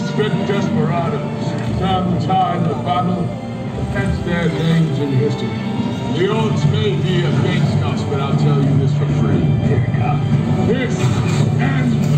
misfit desperados, turn the tide of battle, hence their names in history. The odds may be against us, but I'll tell you this for free. Here it comes. This and